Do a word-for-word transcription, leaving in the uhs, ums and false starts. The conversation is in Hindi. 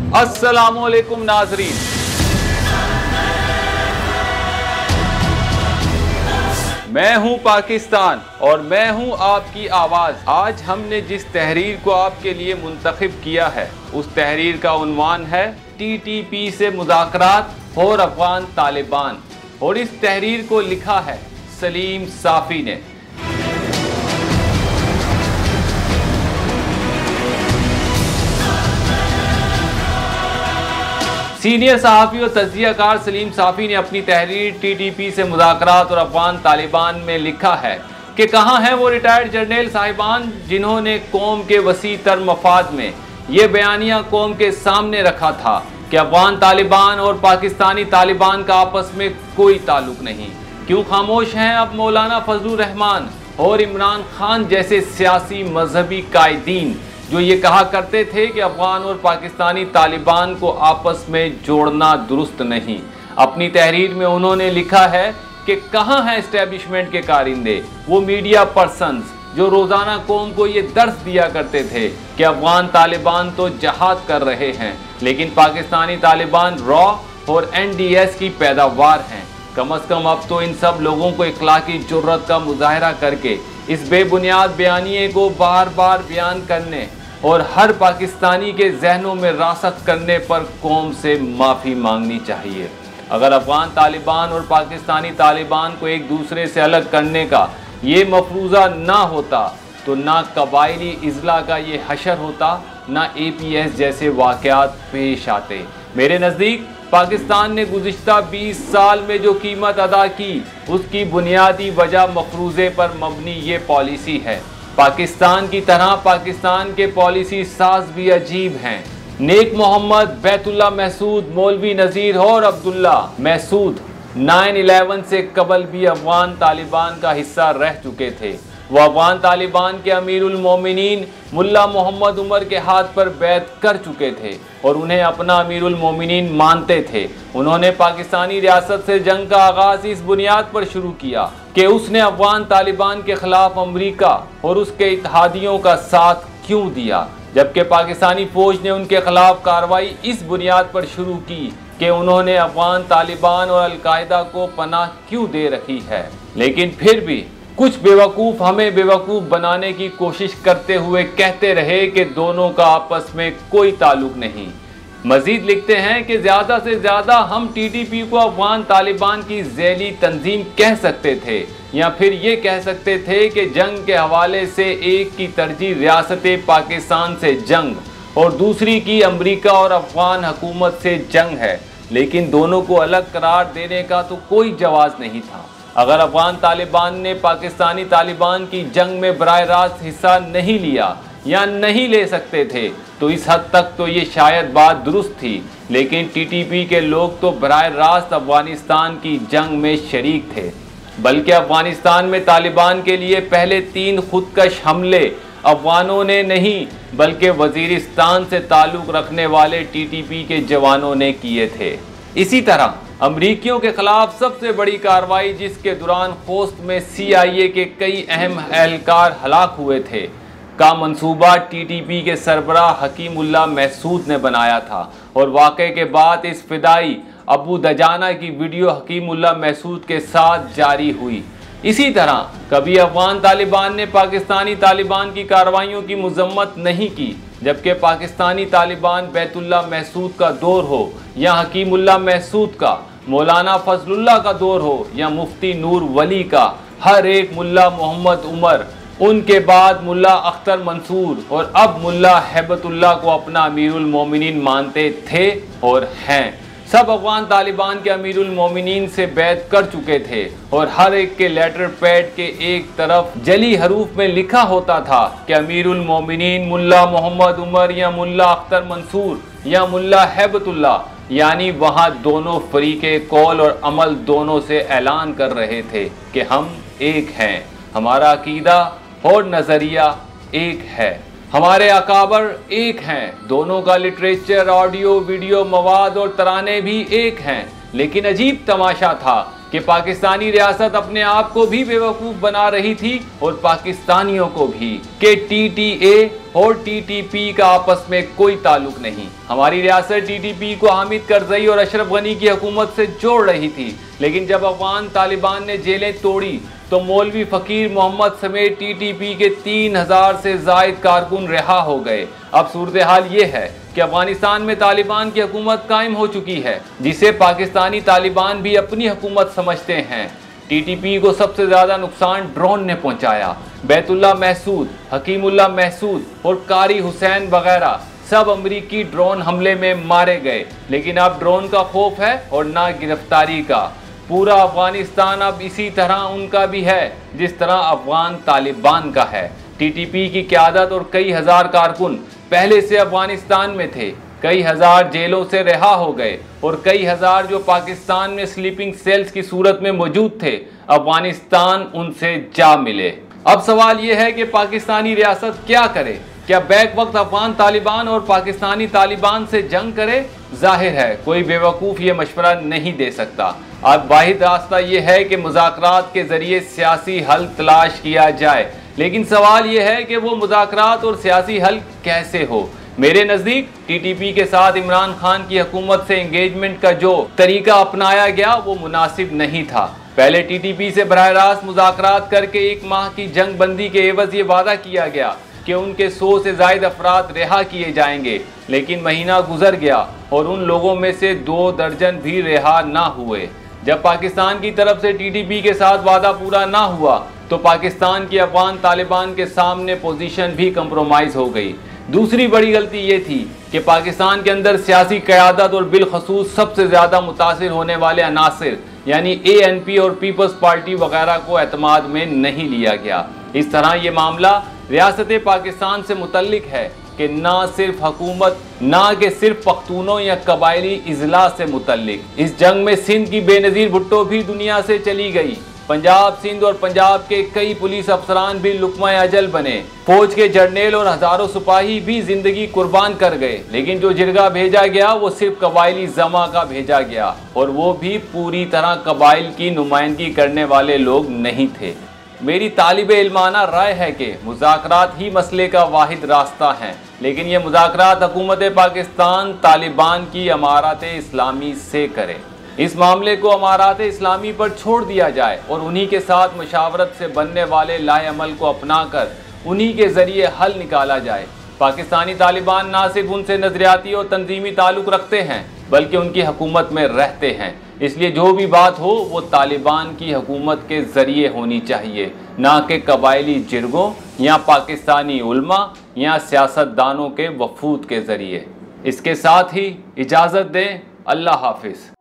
अस्सलामुअलैकुम नाजरीन, मैं हूं पाकिस्तान और मैं हूं आपकी आवाज़। आज हमने जिस तहरीर को आपके लिए मुंतखब किया है उस तहरीर का उन्वान है टी टी पी से मुज़ाकरात और अफगान तालिबान, और इस तहरीर को लिखा है सलीम साफ़ी ने। सीनियर सहाफ़ी और तज्ज़ियाकार सलीम साफ़ी ने अपनी तहरीर टी टी पी से मुज़ाकरात और अफगान तालिबान में लिखा है कि कहाँ हैं वो रिटायर्ड जर्नल साहिबान जिन्होंने कौम के वसी तर मफाद में ये बयानिया कौम के सामने रखा था कि अफगान तालिबान और पाकिस्तानी तालिबान का आपस में कोई ताल्लुक़ नहीं। क्यों खामोश हैं अब मौलाना फजलुर रहमान और इमरान खान जैसे सियासी मजहबी कायदीन जो ये कहा करते थे कि अफगान और पाकिस्तानी तालिबान को आपस में जोड़ना दुरुस्त नहीं। अपनी तहरीर में उन्होंने लिखा है कि कहाँ हैं इस्टेब्लिशमेंट के कारिंदे, वो मीडिया पर्सन्स जो रोज़ाना कौम को ये दर्स दिया करते थे कि अफगान तालिबान तो जहाद कर रहे हैं लेकिन पाकिस्तानी तालिबान रॉ और एन डी एस की पैदावार हैं। कम अज़ कम अब तो इन सब लोगों को इखलाकी जुर्रत का मुजाहरा करके इस बेबुनियाद बयानिए को बार बार बयान करने और हर पाकिस्तानी के जहनों में रासत करने पर कौम से माफ़ी मांगनी चाहिए। अगर अफगान तालिबान और पाकिस्तानी तालिबान को एक दूसरे से अलग करने का ये मफरूज़ा ना होता तो ना कबायली इजला का ये हशर होता, ना ए पी एस जैसे वाक़यात पेश आते। मेरे नज़दीक पाकिस्तान ने गुज़िश्ता बीस साल में जो कीमत अदा की उसकी बुनियादी वजह मफरूज़े पर मबनी ये पॉलिसी है। पाकिस्तान की तरह पाकिस्तान के पॉलिसी साज भी अजीब हैं। नेक मोहम्मद, बैतुल्ला महसूद, मौलवी नज़ीर और अब्दुल्ला महसूद नाइन इलेवन से कबल भी अफगान तालिबान का हिस्सा रह चुके थे। वह अफगान तालिबान के अमीरुल मोमिनीन मुल्ला मोहम्मद उमर के हाथ पर बैत कर चुके थे और उन्हें अपना अमीरुल मोमिनीन मानते थे। उन्होंने पाकिस्तानी रियासत से जंग का आगाज़ इस बुनियाद पर शुरू किया कि उसने अफगान तालिबान के ख़िलाफ़ अमरीका और उसके इत्तेहादियों का साथ क्यों दिया, जबकि पाकिस्तानी फ़ौज ने उनके ख़िलाफ़ कार्रवाई इस बुनियाद पर शुरू की कि उन्होंने अफगान तालिबान और अलकायदा को पनाह क्यों दे रखी है। लेकिन फिर भी कुछ बेवकूफ़ हमें बेवकूफ़ बनाने की कोशिश करते हुए कहते रहे कि दोनों का आपस में कोई ताल्लुक़ नहीं। मज़ीद लिखते हैं कि ज़्यादा से ज़्यादा हम टी टी पी को अफगान तालिबान की ज़ैली तंजीम कह सकते थे, या फिर ये कह सकते थे कि जंग के हवाले से एक की तरजीह रियासत पाकिस्तान से जंग और दूसरी की अमरीका और अफगान हुकूमत से जंग है, लेकिन दोनों को अलग करार देने का तो कोई जवाज़ नहीं था। अगर अफगान तालिबान ने पाकिस्तानी तालिबान की जंग में बराह रास्त हिस्सा नहीं लिया या नहीं ले सकते थे तो इस हद तक तो ये शायद बात दुरुस्त थी, लेकिन टी टी पी के लोग तो बराह रास्त अफगानिस्तान की जंग में शरीक थे। बल्कि अफगानिस्तान में तालिबान के लिए पहले तीन खुदकश हमले अफगानों ने नहीं बल्कि वजीरिस्तान से ताल्लुक़ रखने वाले टी टी पी के जवानों ने किए थे। इसी तरह अमरीकियों के खिलाफ सबसे बड़ी कार्रवाई जिसके दौरान खोस्त में सी आई ए के कई अहम एहलकार हलाक हुए थे का मंसूबा टी टी पी के सरबराह हकीमुल्लाह महसूद ने बनाया था, और वाक़े के बाद इस फिदाई अबू दजाना की वीडियो हकीमुल्लाह महसूद के साथ जारी हुई। इसी तरह कभी अफगान तालिबान ने पाकिस्तानी तालिबान की कार्रवाइयों की मजम्मत नहीं की, जबकि पाकिस्तानी तालिबान बैतुल्ला महसूद का दौर हो या हकीमुल्लाह महसूद का, मौलाना फजलुल्लाह का दौर हो या मुफ्ती नूर वली का, हर एक मुल्ला मोहम्मद उमर, उनके बाद मुल्ला अख्तर मंसूर और अब मुल्ला हैबतुल्लाह को अपना अमीरुल मोमिनीन मानते थे और हैं। सब अफगान तालिबान के अमीरुल मोमिनीन से बैत कर चुके थे और हर एक के लेटर पैड के एक तरफ जली हरूफ में लिखा होता था कि अमीरुल मोमिनीन मुल्ला मोहम्मद उमर या मुल्ला अख्तर मंसूर या मुल्ला हैबतुल्लाह, यानी वहाँ दोनों फरीके कौल और अमल दोनों से ऐलान कर रहे थे कि हम एक हैं, हमारा अकीदा और नज़रिया एक है, हमारे अकाबर एक हैं, दोनों का लिटरेचर, ऑडियो वीडियो मवाद और तराने भी एक हैं। लेकिन अजीब तमाशा था कि पाकिस्तानी रियासत अपने आप को भी बेवकूफ़ बना रही थी और पाकिस्तानियों को भी, कि टी टी ए और टी टी पी का आपस में कोई ताल्लुक नहीं। हमारी रियासत टी टी पी को हामिद करजई और अशरफ गनी की हुकूमत से जोड़ रही थी, लेकिन जब अफगान तालिबान ने जेलें तोड़ी तो मौलवी फ़कीर मोहम्मद समेत टी टी पी के तीन हज़ार से ज़ायद कारकुन रिहा हो गए। अब सूरत हाल ये है कि अफगानिस्तान में तालिबान की हुकूमत कायम हो चुकी है, जिसे पाकिस्तानी तालिबान भी अपनी हुकूमत समझते हैं। टी टी पी को सबसे ज़्यादा नुकसान ड्रोन ने पहुंचाया। बैतुल्ला महसूद, हकीमुल्ला महसूद और कारी हुसैन वगैरह सब अमरीकी ड्रोन हमले में मारे गए, लेकिन अब ड्रोन का खौफ है और ना गिरफ्तारी का। पूरा अफगानिस्तान अब इसी तरह उनका भी है जिस तरह अफगान तालिबान का है। टी टी पी की क़यादत और कई हज़ार कारकुन पहले से अफगानिस्तान में थे, कई हज़ार जेलों से रिहा हो गए और कई हज़ार जो पाकिस्तान में स्लीपिंग सेल्स की सूरत में मौजूद थे, अफगानिस्तान उनसे जा मिले। अब सवाल यह है कि पाकिस्तानी रियासत क्या करे? क्या बैक वक्त अफगान तालिबान और पाकिस्तानी तालिबान से जंग करे? जाहिर है कोई बेवकूफ़ ये मशवरा नहीं दे सकता। अब वाहिद रास्ता ये है कि मुज़ाकरात के ज़रिए सियासी हल तलाश किया जाए, लेकिन सवाल ये है कि वो मुज़ाकरात और सियासी हल कैसे हो। मेरे नज़दीक टी टी पी के साथ इमरान खान की हुकूमत से इंगेजमेंट का जो तरीका अपनाया गया वो मुनासिब नहीं था। पहले टी टी पी से बराह रास्त मुज़ाकरात करके एक माह की जंग बंदी के एवज़ ये वादा किया गया कि उनके सौ से ज़ायद अफराद रिहा किए जाएंगे, लेकिन महीना गुजर गया और उन लोगों में से दो दर्जन भी रिहा ना हुए। जब पाकिस्तान की तरफ से टी टी पी के साथ वादा पूरा ना हुआ तो पाकिस्तान की अफगान तालिबान के सामने पोजीशन भी कंप्रोमाइज़ हो गई। दूसरी बड़ी गलती ये थी कि पाकिस्तान के अंदर सियासी क़यादत और बिलखसूस सबसे ज़्यादा मुतासिर होने वाले अनासिर यानी ए एन पी और पीपल्स पार्टी वगैरह को एतमाद में नहीं लिया गया। इस तरह ये मामला रियासत पाकिस्तान से मुतल्लिक है कि ना सिर्फ हुकूमत ना कि सिर्फ पख्तूनों या कबायली इजला से मुतल्लिक। इस जंग में सिंध की बेनज़ीर भुट्टो भी दुनिया से चली गई। पंजाब, सिंध और पंजाब के कई पुलिस अफसरान भी लुकमा अजल बने। फौज के जर्नेल और हज़ारों सिपाही भी जिंदगी कुर्बान कर गए, लेकिन जो जिरगा भेजा गया वो सिर्फ कबायली जमा का भेजा गया, और वो भी पूरी तरह कबाइल की नुमाइंदगी करने वाले लोग नहीं थे। मेरी तालिब इल्माना राय है कि मुज़ाकरात ही मसले का वाहिद रास्ता है, लेकिन ये मुज़ाकरात हुकूमत पाकिस्तान तालिबान की अमारात इस्लामी से करे। इस मामले को अमारात इस्लामी पर छोड़ दिया जाए और उन्हीं के साथ मशावरत से बनने वाले लाए अमल को अपनाकर उन्हीं के ज़रिए हल निकाला जाए। पाकिस्तानी तालिबान ना सिर्फ उनसे नज़रियाती और तंजीमी ताल्लुक़ रखते हैं बल्कि उनकी हुकूमत में रहते हैं, इसलिए जो भी बात हो वो तालिबान की हुकूमत के ज़रिए होनी चाहिए, ना कि कबायली जिरगों या पाकिस्तानी उलमा या सियासतदानों के वफूद के ज़रिए। इसके साथ ही इजाज़त दें। अल्लाह हाफिज़।